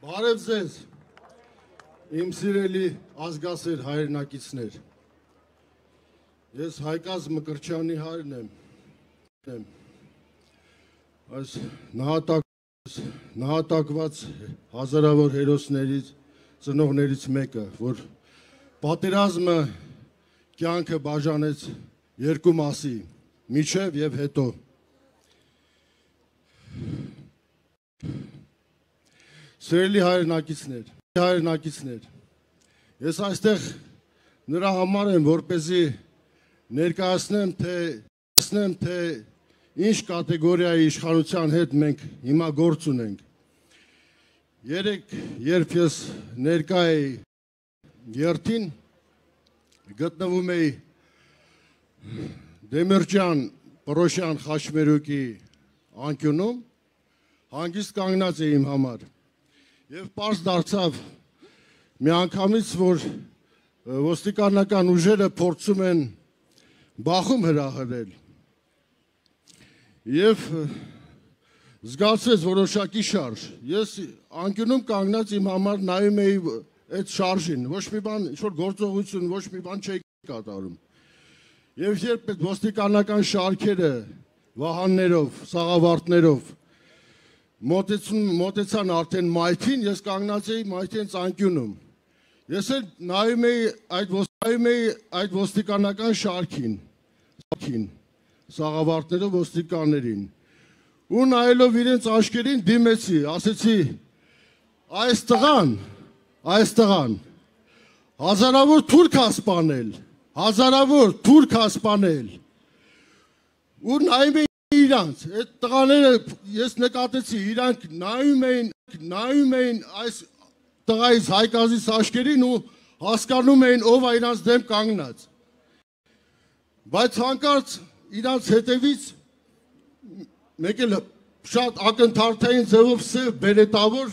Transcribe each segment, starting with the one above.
Բարև ձեզ, իմ սիրելի ազգասեր հայրենակիցներ, ես Հայկազ Մկրտչյանի հայրն եմ, այս նահատակված հազարավոր հերոսներից, ծնողներից մեկը, որ պատերազմը կյանքը բաժանեց երկու մասի, միջև և հետո։ Սիրելի հայրենակիցներ, ես այստեղ նրա համար եմ, որպեսզի ներկայացնեմ, թե ինչ կատեգորիայի իշխանության հետ մենք հիմա գործ ունենք։ Երեկ, երբ ես ներկա էի երթին, գտնվում էի Դեմիրճյան Պռոշյան խաչմերուկի անկյունում, հանգիստ կանգնած էի իմ համար։ Եվ պարզ դարձավ մի անգամից, որ ոստիկանական ուժերը փորձում են բախում հրահրել։ Եվ զգացվեց որոշակի շարժ։ Ես անկյունում կանգնած իմ համար նայում էի այդ շարժին, ոչ մի բան, ինչ-որ գործողություն, ոչ մի բան չէի կատարում։ Եվ երբ այդ ոստիկանական շարքերը վահաններով, սաղավարտներով մոտեցան արդեն մայթին, ես կանգնած էի մայթի անկյունում։ Ես էլ նայում էի այդ ոստիկանական շարքին, սաղավարտներով ոստիկաններին։ Ու նայելով իրենց աչքերին դիմեցի, ասեցի, այս տղան, հազարավոր թուրք ha սպանել։ Ու նայում էի իրանց, այդ տղաները ես նկատեցի, իրանք նայում էին այս տղայից Հայկազից աչքերին ու հասկանում էին ով է իրանց դեմ կանգնած։ Բայց հանկարծ իրանց հետևից մեկ էլ շատ ակնթարթային ձևով սև բերետավոր,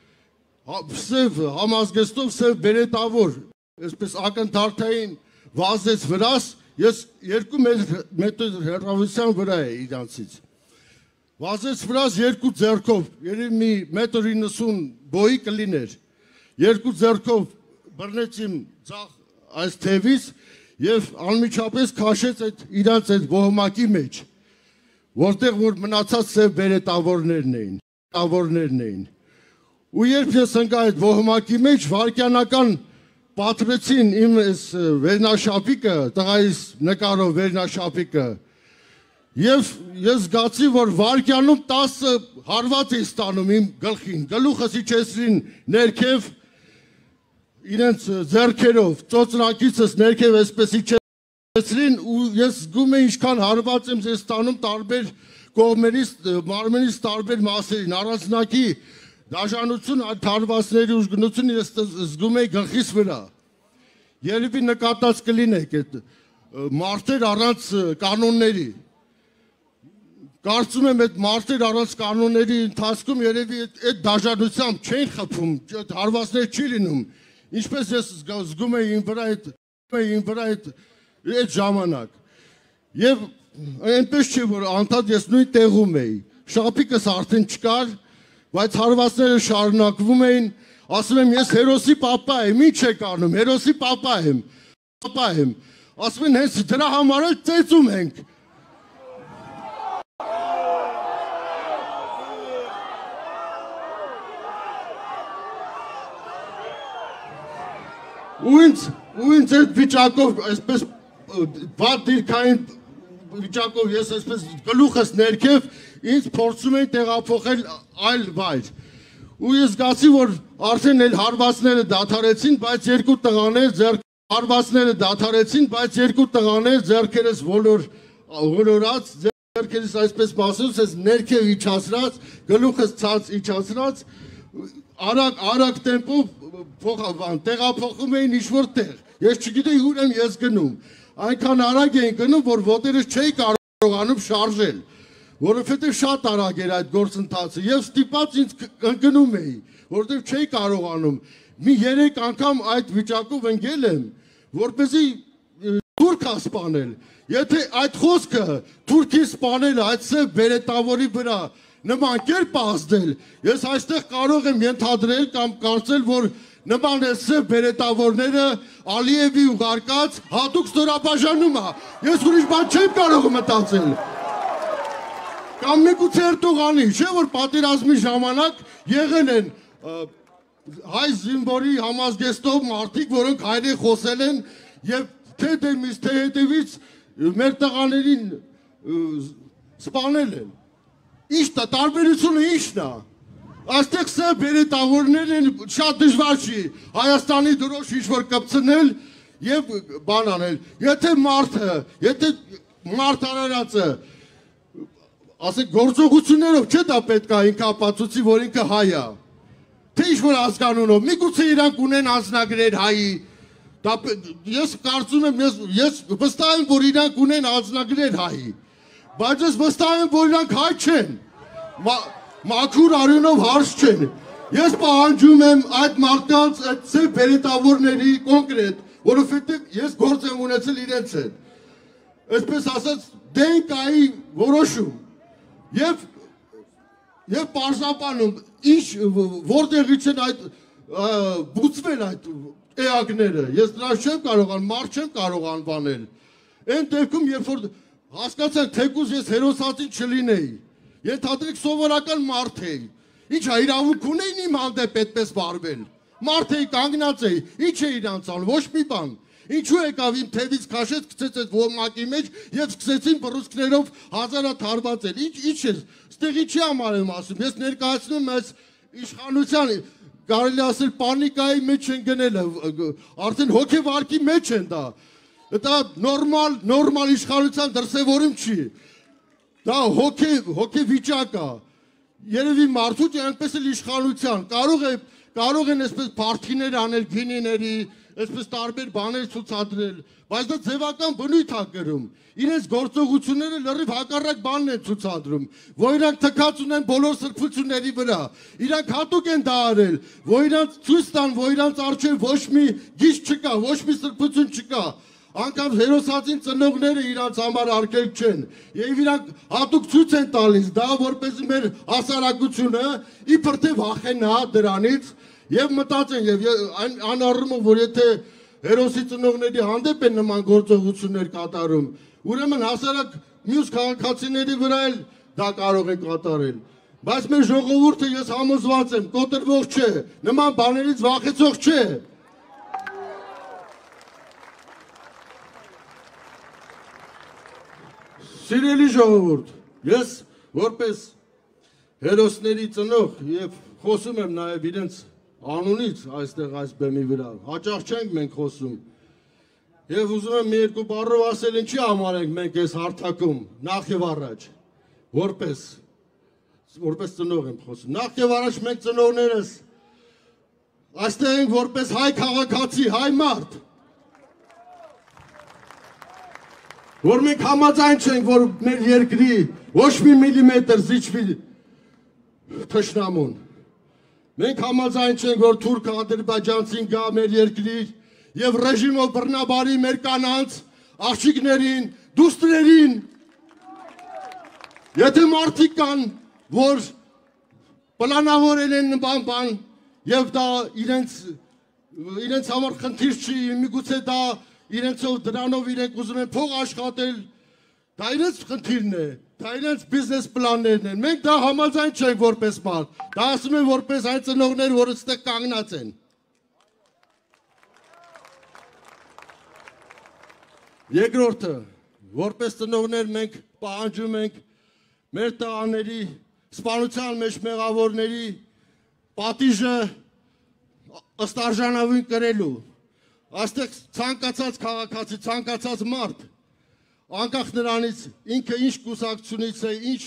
սև համազգեստով սև բերետավոր, այսպես ակնթարթային վազեց վրաս, ես 2 մետր հեռավորության վրա է իրանցից։ Վազեց վրաս 2 ձեռքով, երևի մի 1.90 մ բոյի կլիներ, 2 ձեռքով բռնեց իմ ձախ այս թևից և անմիջապես քաշեց իրանց այդ ոհմակի մեջ, որտեղ որ մնացած սև բերետավորներն էին։ Ու երբ ես ընկա այդ ոհմակի մեջ, վայրկյանական պատրեցին իմ վերնաշապիկը, տղայիս նկարով վերնաշապիկը, և ես զգացի, որ վայրկյանում 10 հարված էի ստանում իմ գլխին, գլուխս իջեցրին ներքև, իրենց ձեռքերով, ծոծրակիցս ներքև այսպես իջեցրին ու ես զգում էի ինչքան հարված եմ ձեզ ստանում տարբեր կողմերից, մարմնից տարբեր մասերին, առանձնակի դաժանություն, այդ հարվածների ուժգնություն ես զգում էի գլխիս վրա։ Երևի նկատած կլինեք այդ մարդեր առանց կանոնների։ Կարծում եմ այդ մարդեր առանց կանոնների ընթացքում երևի այդ դաժանությամբ չեն խփում, այդ հարվածներ չի լինում։ Ինչպես ես զգում էի իմ վրա այդ ժամանակ։ Եվ այնպես չէ, որ անդադ ես նույն տեղում էի, շապիկս արդեն չկար, բայց հարվածները շարունակվում էին, ասում եմ, ես հերոսի պապա եմ, ինչ եք անում, հերոսի պապա եմ, ասում են, հենց դրա համար էլ ծեծում ենք։ Ու ինձ այդ վիճակով, այսպես վատ դիրքային վիճակով ես այսպես գլուխս ներքև, ինձ փորձում էին տեղափոխել այլ վայր։ Ու ես զգացի, որ արդեն էլ հարվածները դադարեցին, բայց երկու տղաներ ձեռքերս ոլորած, ձեռքերս այսպես մասուս ես ներքև իջացրած, գլուխս ցած իջացրած, արագ տեմպով տեղափոխում էին ինչ-որ տեղ։ Ես չգիտեի ուր եմ ես գնում։ Այնքան արագ էին գնում, որ ոտերս չէի կարողանում շարժել, որովհետև շատ արագ էր այդ գործընթացը և ստիպած ինձ ընկնում էի, որովհետև չէի կարողանում։ Մի 3 անգամ այդ վիճակով ընկել եմ, որպեսզի թուրք է սպանել։ Եթե այդ խոսքը թուրքի սպանելը այդ սև բերետավորի վրա նման կերպ ազդել, ես այստեղ կարող եմ ենթադրել կամ կարծել, որ նման է սև բերետավորները Ալիևի ուղարկած հատուկ ստորաբաժանում է, ես ուրիշ բան չեմ կարող մտածել։ Կամ միգուցե Էրդողանի, չէ՞ որ պատերազմի ժամանակ եղել են հայ զինվորի համազգեստով մարդիկ, որոնք հայերեն խոսել են եւ թե դեմից, թե հետևից մեր տղաներին սպանել են։ Ի՞նչն է, տարբերությունը ի՞նչն է։ Այստեղ սև բերետավորներ են, շատ դժվար չի Հայաստանի դրոշ ինչ-որ կպցնել եւ բան անել։ Եթե մարդ արարածը ասենք գործողություններով չէ դա պետք է ինքը ապացուցի, որ ինքը հայ է։ Թե ինչ-որ ազգանունով, միգուցե իրանք ունեն անձնագրեր հայի, ես կարծում եմ, ես վստահ եմ, որ իրանք ունեն անձնագրեր հայի, բայց ես վստահ եմ, որ իրանք հայ չեն, մաքուր արյունով հարց չեն, ես պահանջում եմ այդ մարդկանց, այդ սև բերետավորների կոնկրետ, որովհետև ես գործ եմ ունեցել իրենց հետ, այսպես ասած դենկայի որոշում, և պարզապանում, որտեղից են այդ բուծվել այդ էակները, ես դրանց չեմ կարող, մարդ չեմ կարող անվանել, այն դեպքում, երբ որ հասկացանք, թեկուզ ես հերոսացին չլինեի, ենթադրեք սովորական մարդ էի, ինչ իրավունք ունեին իմ հանդեպ այդպես վարվել, մարդ էի, կանգնած էի, ինչ է իրանց անում, ոչ մի բան, ինչու եկավ իմ թևից քաշեց, գցեց այդ ոմակի մեջ և սկսեցին բռուցքներով հազարատ հարվածել, ինչ է, ստեղի չի համար եմ ասում, ես ներկայացնում ես իշխանության, կարելի ասել պանիկայի մեջ են գնել, արդեն հոգևարկի մեջ են դա, դա նորմալ իշխանության դրսևորում չի, դա հոգևիճակ է, երևի մարդուց է այնպես էլ իշխանության, կարող են այսպես պարթիներ անել գինիների, այսպես տարբեր բաներ ցուցադրել, բայց դա ձևական բնույթ է կրում, իրենց գործողությունները լրիվ հակառակ բանն են ցուցադրում, որ իրանք թքած ունեն բոլոր սրբությունների վրա, իրանք հատուկ են դա արել, որ իրանք ցույց տան, որ իրանք առջև ոչ մի գիծ չկա, ոչ մի սրբություն չկա, անգամ հերոսացին ծնողները իրանք համար արգելք չեն, եւ իրանք հատուկ ցույց են տալիս դա, որպեսզի մեր հասարակությունը իբր թե վախենա դրանից եւ մտածեն եւ անառումով, որ եթե հերոսի ծնողների հանդեպ են նման գործողություններ կատարում, ուրեմն հասարակ մյուս քաղաքացիների վրա էլ դա կարող են կատարել, բայց մեր ժողովուրդը ես համոզված եմ, կոտրվող չէ, նման բաներից վախեցող չէ։ Սիրելի ժողովուրդ, ես որպես հերոսների ծնող եւ խոսում եմ նաեւ իրենց անունից այստեղ այս բեմի վրա, հաճախ չենք մենք խոսում, և ուզում եմ մի երկու բառով ասել ինչի համար ենք մենք այս հարթակում, նախ և առաջ, որպես ծնող եմ խոսում, նախ և առաջ մենք ծնողներս, այստեղ ենք որպես հայ քաղաքացի, հայ մարդ, որ մենք համաձայն չենք, որ մեր երկրի ոչ մի միլիմետր զիջվի թշնամուն, մենք համաձայն չենք, որ թուրք ադրբեջանցին գա մեր երկրի և ռեժիմով բռնաբարի մեր կանանց, աղջիկներին, դուստրերին, եթե մարդիկ կան, որ պլանավորել են բան և դա իրենց համար խնդիր չի, միգուցե դա իրենցով դրանով իրենք ուզում են փող աշխատել, դա իրենց խնդիրն է, դա իրենց բիզնես պլաններն են, մենք դա համաձայն չենք որպես մարդ, դա ասում են որպես այն ծնողներ, որ ստեղ կանգնած են։ Երկրորդը, որպես ծնողներ մենք պահանջում ենք մեր տղաների սպանության մեջ մեղավորների պատիժը ըստ արժանավուն կրելու, այստեղ ցանկացած քաղաքացի, ցանկացած մարդ, անկախ նրանից ինքը ինչ կուսակցությունից է, ինչ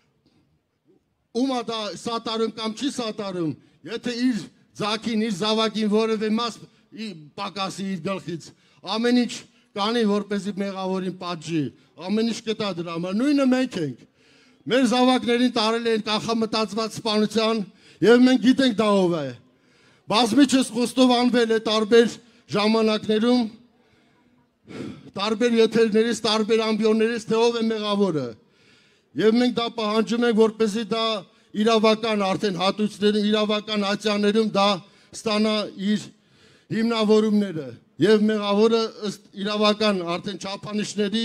ումա դա սատարում կամ չի սատարում, եթե իր ձակին, իր զավակին որևէ մաս պակասի իր գլխից, ամեն ինչ կանի, որպեսզի մեղավորին պատժի, ամեն ինչ կտա դրա համար, նույնը մենք ենք, մեր զավակներին տարել են կանխամտածված սպանության և մենք գիտենք դա ով է, բազմիցս խոստովանվել է տարբեր ժամանակներում, տարբեր եթերներից, տարբեր ամբիոններից, թե ով է մեղավորը, Եվ մենք դա պահանջում ենք, որպեսզի դա իրավական արդեն հատուցներում, իրավական ատյաններում դա ստանա իր հիմնավորումները եւ մեղավորը ըստ իրավական արդեն չափանիշների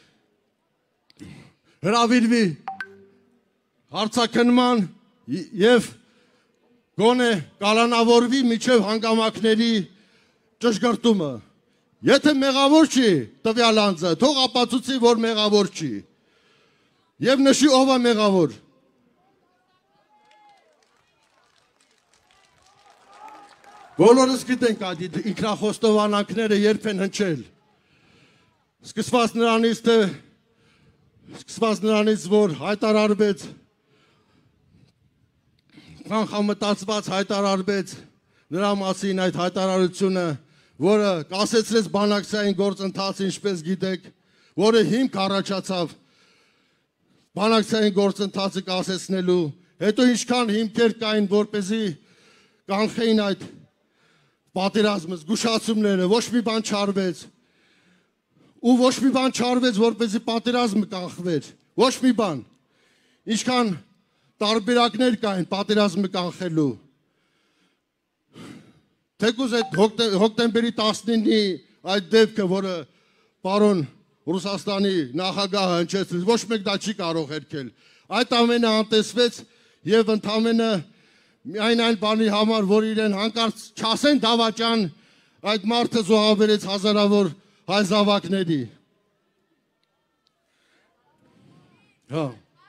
հրավիրվի հարցաքննման եւ գոնե կալանավորվի միջև հանգամանքների ճշգրտումը։ Եթե մեղավոր չի տվյալ անձը, թող ապացուցի, որ մեղավոր չի եւ նշի ով է մեղավոր։ Բոլորս գիտենք այդ ինքնախոստովանանքները երբ են հնչել։ Սկսված նրանից, որ հայտարարվեց, կանխամտածված հայտարարվեց նրա մասին այդ հայտարարությունը, որը կասեցրեց բանակցային գործընթացը, ինչպես գիտեք, որը հիմք առաջացավ բանակցային գործընթացը կասեցնելու, հետո ինչքան հիմքեր կային, որպեսզի կանխեին այդ պատերազմը, զգուշացումները, ոչ մի բան չարվեց, ու ոչ մի բան չարվեց, որպեսզի պատերազմը կանխվեր, ոչ մի բան, ինչքան տարբերակներ կային պատերազմը կանխելու, թեկուզ այդ հոկտեմբերի 19-ի այդ դեպքը, որը պարոն Ռուսաստանի նախագահը հնչեցրեց, ոչ մեկ դա չի կարող հերքել, այդ ամենը անտեսվեց եւ ընդամենը միայն այն բանի համար, որ իրեն հանկարծ չասեն դավաճան, այդ մարդը զոհաբերեց հազարավոր հայ զավակների։ Հա։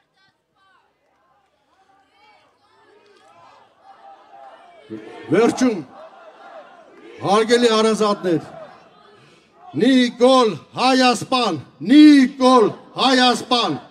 Վերջում, հարգելի հարազատներ, Նիկոլ Հայասպան, Նիկոլ Հայասպան